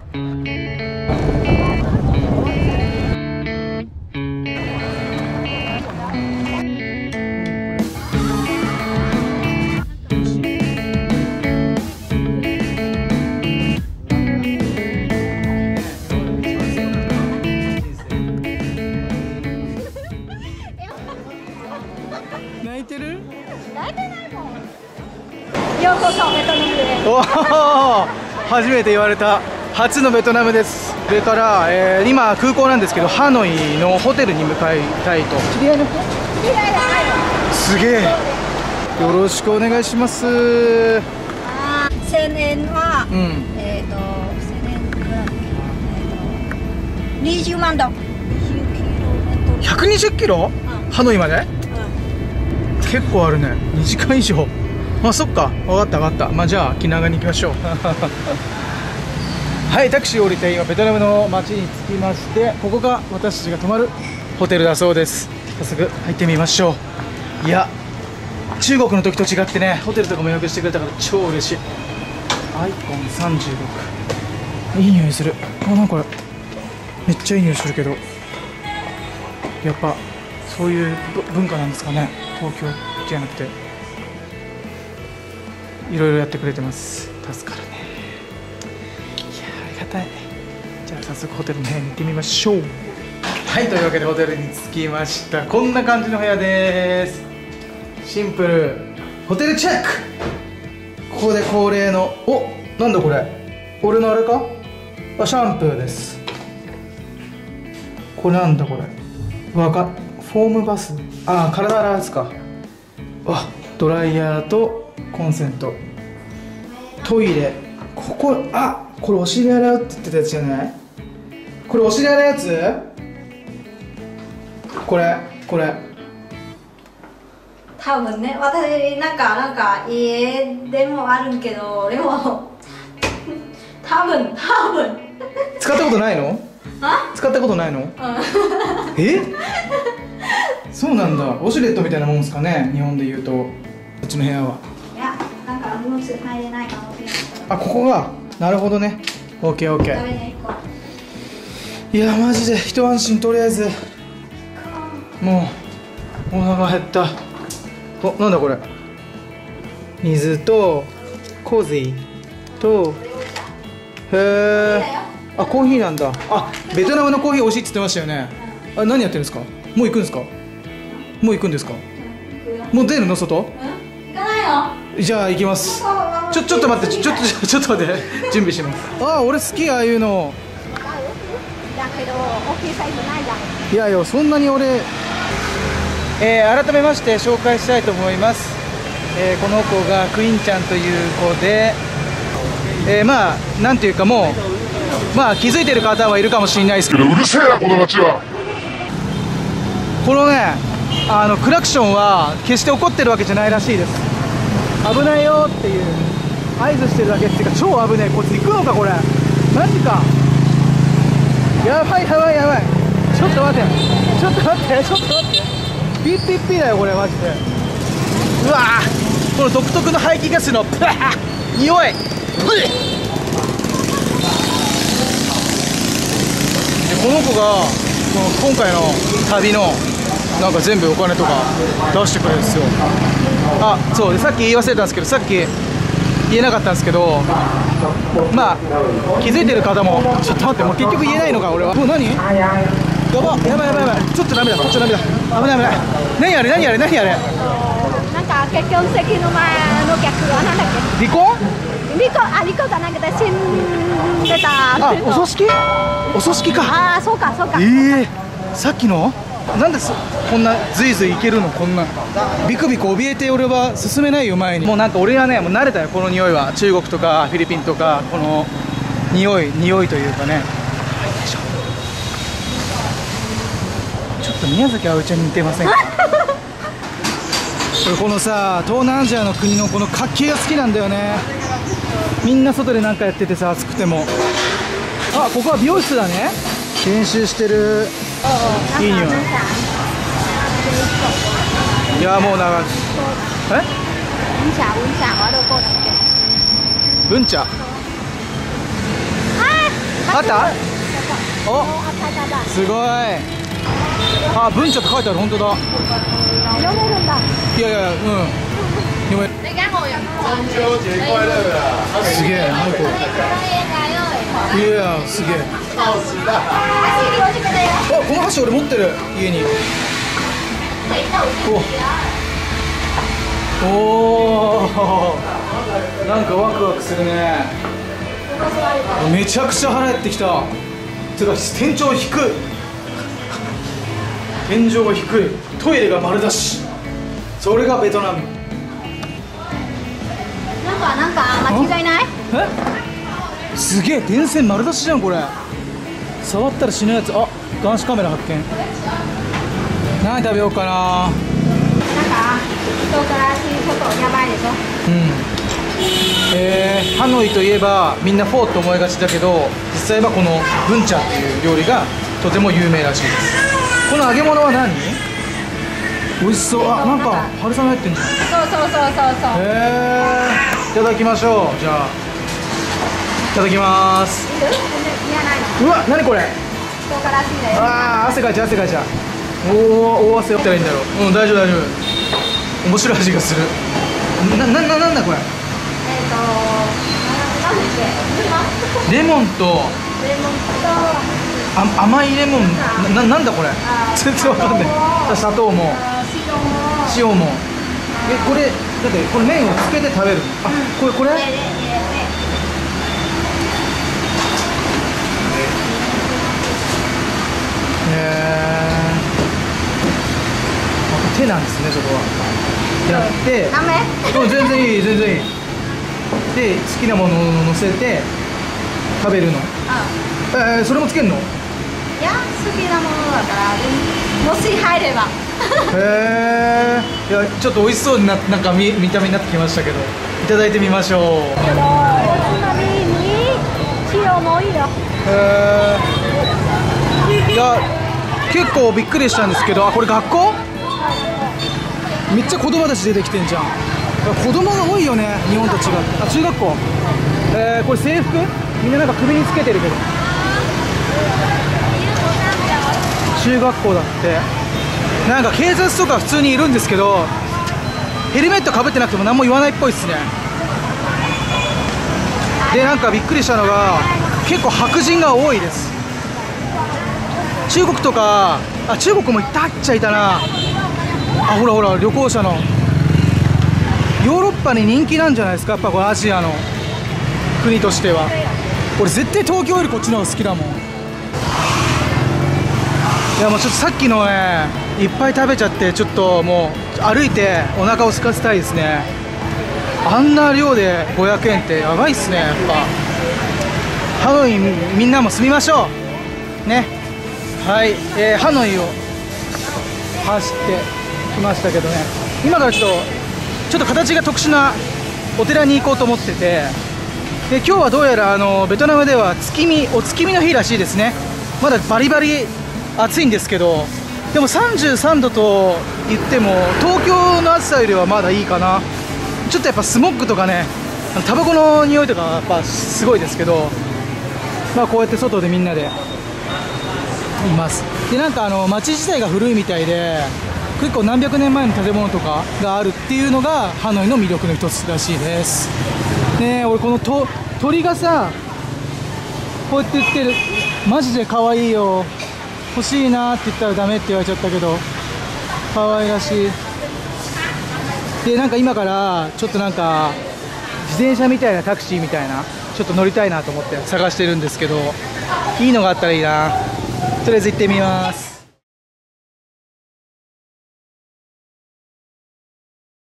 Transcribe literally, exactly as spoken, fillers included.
泣いてる？ 泣いてないもん。ようこそベトナムへ。 おお、初めて言われた。初のベトナムです。それから、えー、今空港なんですけど、ハノイのホテルに向かいたいと。知り合いの人？ 知り合いじゃないわ。すげえ。よろしくお願いします。 あ、千円は、うん、えっと千円くらい。えっと二十万ドル。 ひゃくにじゅっキロ？うん、ハノイまで？結構あるね。にじかん以上。あ、そっか、分かった分かった。まあじゃあ気長に行きましょう。はい、タクシー降りて今ベトナムの街に着きまして、ここが私たちが泊まるホテルだそうです。早速入ってみましょう。いや、中国の時と違ってね、ホテルとかも予約してくれたから超嬉しい。アイコンさんじゅうろく、いい匂いする。あ、なんかこれめっちゃいい匂いするけど、やっぱそういう文化なんですかね、東京じゃなくて。いろいろやってくれてます。助かるね。いや、ありがたい。じゃあ早速ホテルの部屋に行ってみましょう。はい、というわけでホテルに着きました。こんな感じの部屋です。シンプル。ホテルチェック。ここで恒例の、お、なんだこれ、俺のあれか、あ、シャンプーです。これなんだこれ、わかフォームバス、あ、体洗うやつか。あ、ドライヤーとコンセント、トイレ、ここ、あ、これお尻洗うって言ってたやつじゃない？これお尻洗うやつ？これ、これ多分ね、私なんかなんか家でもあるけど、でも多分多分使ったことないの？ あ？使ったことないの？うん、え？そうなんだ。ウォシュレットみたいなもんですかね、日本でいうと。こっちの部屋は。 いや、なんか荷物入れないかもしれない。 あ、ここが、なるほどね。オッケーオッケー。いや、マジで一安心。とりあえずもうお腹減った。お、なんだこれ、水とコーヒーと、へえ、あ、コーヒーなんだ。あ、ベトナムのコーヒー美味しいって言ってましたよね。あ、何やってるんですか？もう行くんですか？もう行くんですか？もう出るの外？じゃあ行きます。ちょちょっと待って、ちょっとちょっと待って、準備します。ああ、俺好き、ああいうの。 だけど大きいサイズないじゃん。 いやいや、そんなに俺、えー、改めまして紹介したいと思います。えー、この子がクインちゃんという子で、えー、まあなんていうか、もうまあ気づいてる方はいるかもしれないですけど、うるせえなこの街は。このね、あのクラクションは決して怒ってるわけじゃないらしいです。危ないよっていう合図してるだけっていうか、超危ねえ。こいつ行くのかこれ、マジか。やばいやばいやばい。ちょっと待って、ちょっと待って、ちょっと待って、ピッピッピだよこれマジで。うわー、この独特の排気ガスのプワー匂い。でこの子がこの今回の旅のなんか全部お金とか出してくれるんですよ。あ、そうで、さっき言い忘れたんですけど、さっき言えなかったんですけど、まあ気づいてる方も、ちょっと待って、もう結局言えないのか俺は。もう何？やばやばいやばいやばい、ちょっとダメだ、こっちダメだ、危ない危ない。何あれ何あれ何あれ。 なんか結婚式の前の客はなんだっけ？ 離婚？ 離婚、あ、離婚じゃなくて死んでた。 あ、お葬式？お葬式か。 ああ、そうかそうか。 ええー、さっきのなんでこんなずいずいいけるの。こんなビクビク怯えて俺は進めないよ前に。もうなんか俺はね、もう慣れたよこの匂いは。中国とかフィリピンとか、この匂い匂いというかね。ちょっと宮崎あおいちゃんに似てませんか？俺このさ、東南アジアの国のこの活気が好きなんだよね。みんな外でなんかやっててさ、暑くても。あ、ここは美容室だね。練習してる。いい匂い。いや、もう長い。え？ 文茶文茶はどこだっけ？ 文茶。 あ、 あった？お、すごい。あ、文茶って書いてある。本当だ。 読めるんだ。 いやいや、うん。読め。 中秋节快乐啦！ すげえ、何これ。いや、すげえ。あ、この箸俺持ってる、家に。おおー、なんかワクワクするね。めちゃくちゃ腹減ってきた。てか天井低い。天井が低い。トイレが丸だし。それがベトナム。 なんかなんか間違いない？ え？すげえ、電線丸出しじゃんこれ。触ったら死ぬやつ。あ、監視カメラ発見。何食べようかな。 なんか人からしいことやばいでしょ。 うん。えー、ハノイといえばみんなフォーって思いがちだけど、実際はこのブンチャっていう料理がとても有名らしいです。この揚げ物は何？美味しそう。あ、なんか春雨入ってんじゃん。 そうそうそうそうそう。 へー、いただきましょう。じゃあいただきます。 いる？いらないの？ うわ、何これ。 人からしいだよ。 あー、汗かいちゃう汗かいちゃう。おお、大汗やったらいいんだろう。うん、大丈夫大丈夫。面白い味がする。な、な、な、なんだこれ。 えっと、なんだっけ？ レモンとレモンとあ、甘いレモン。な、な、なんだこれ。全然わかんない。砂糖も塩も。え、これだってこれ麺をつけて食べる。あ、これこれ。へえ。手なんですね、そこは。やって。 ダメ？ うん、全然いい、全然いい。で、好きなものを乗せて食べるの。えー、それもつけるの？ いや、好きなものだからもし入れば。 へえ。いや、ちょっと美味しそうにな、なんか見、見た目になってきましたけど、いただいてみましょう。 おつまみに塩もいいよ。 へえ。いや、結構びっくりしたんですけど、あ、これ学校？めっちゃ子供たち出てきてんじゃん。子供が多いよね、日本と違って。あ、中学校。えー、これ制服？みんななんか首につけてるけど。中学校だって。なんか警察とか普通にいるんですけど、ヘルメットかぶってなくても何も言わないっぽいっすね。で、なんかびっくりしたのが結構白人が多いです。中国とか、あ、中国もいたっちゃいたな。あ、ほらほら、旅行者の。ヨーロッパに人気なんじゃないですか、やっぱこのアジアの国としては。俺絶対東京よりこっちの方が好きだもん。いや、もうちょっとさっきのね、いっぱい食べちゃって、ちょっともう歩いてお腹を空かせたいですね。あんな量でごひゃくえんってやばいっすね。やっぱハノイみんなも住みましょうね。はい、えー、ハノイを走ってきましたけどね、今からちょっとちょっと形が特殊なお寺に行こうと思ってて、で今日はどうやらあのベトナムでは月見お月見の日らしいですね。まだバリバリ暑いんですけど、でもさんじゅうさんどと言っても東京の暑さよりはまだいいかな。ちょっとやっぱスモッグとかね、タバコの匂いとかやっぱすごいですけど、まあこうやって外でみんなでいます。でなんかあの街自体が古いみたいで、結構何百年前の建物とかがあるっていうのがハノイの魅力の一つらしいです。ねえ、俺このと鳥がさ、こうやって言ってる、マジで可愛いよ、欲しいなって言ったらダメって言われちゃったけど可愛らしい。でなんか今からちょっとなんか自転車みたいなタクシーみたいなちょっと乗りたいなと思って探してるんですけど、いいのがあったらいいな。とりあえず行ってみます。